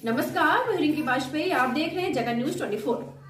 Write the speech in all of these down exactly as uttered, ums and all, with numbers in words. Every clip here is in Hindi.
नमस्कार, मैं रिंकी वाजपेयी, आप देख रहे हैं जगन न्यूज चौबीस।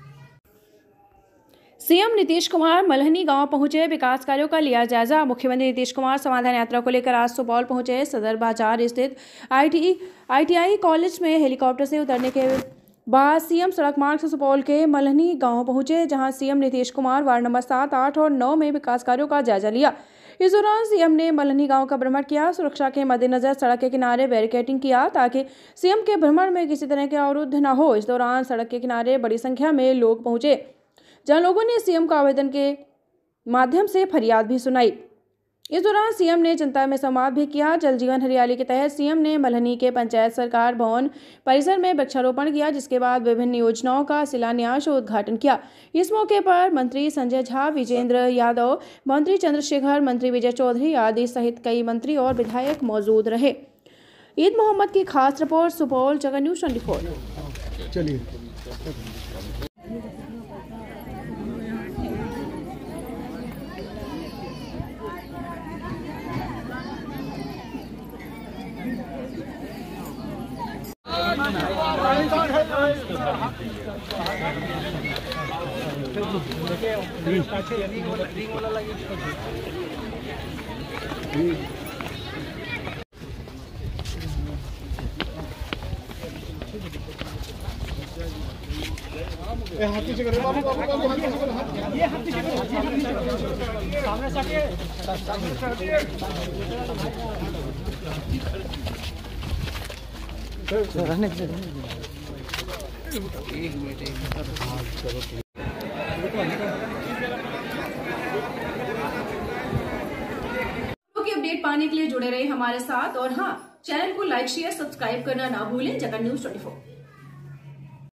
सीएम नीतीश कुमार मल्हनी गांव पहुंचे, विकास कार्यों का लिया जायजा। मुख्यमंत्री नीतीश कुमार समाधान यात्रा को लेकर आज सुपौल पहुंचे। सदर बाजार स्थित आईटी आईटीआई कॉलेज में हेलीकॉप्टर से उतरने के बाद सीएम सड़क मार्ग से सुपौल के मल्हनी गांव पहुंचे, जहां CM Nitish Kumar ward number सात, आठ और नौ में विकास कार्यों का जायजा लिया। इस दौरान सीएम ने मल्हनी गांव का भ्रमण किया। सुरक्षा के मद्देनजर सड़क के किनारे बैरिकेडिंग किया ताकि सीएम के भ्रमण में किसी तरह के अवरुद्ध न हो। इस दौरान सड़क के किनारे बड़ी संख्या में लोग पहुंचे, जहां लोगों ने सीएम को आवेदन के माध्यम से फरियाद भी सुनाई। इस दौरान सीएम ने जनता में संवाद भी किया। जल जीवन हरियाली के तहत सीएम ने मल्हनी के पंचायत सरकार भवन परिसर में वृक्षारोपण किया, जिसके बाद विभिन्न योजनाओं का शिलान्यास और उद्घाटन किया। इस मौके पर मंत्री संजय झा, विजेंद्र यादव, मंत्री चंद्रशेखर, मंत्री विजय चौधरी आदि सहित कई मंत्री और विधायक मौजूद रहे। ईद मोहम्मद की खास रिपोर्ट, सुपौल, जगन न्यूज चौबीस। चलिए हाथ पीछे करो बाबू, बाबू बाबू ये हाथ पीछे करो, सामने से हटिए, सामने से हटिए। रहने दे, एक मिनट एक मिनट की अपडेट पाने के लिए जुड़े रहे हमारे साथ, और हाँ, चैनल को लाइक, शेयर, सब्सक्राइब करना ना भूलें। जगन न्यूज चौबीस।